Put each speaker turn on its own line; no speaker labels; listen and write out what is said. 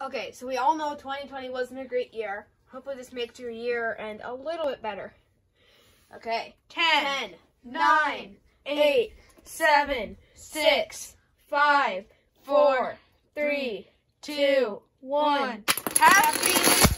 Okay, so we all know 2020 wasn't a great year. Hopefully this makes your year end a little bit better. Okay. 10, 9, 8, 7, 6, 5, 4, 3, 2, 1. Happy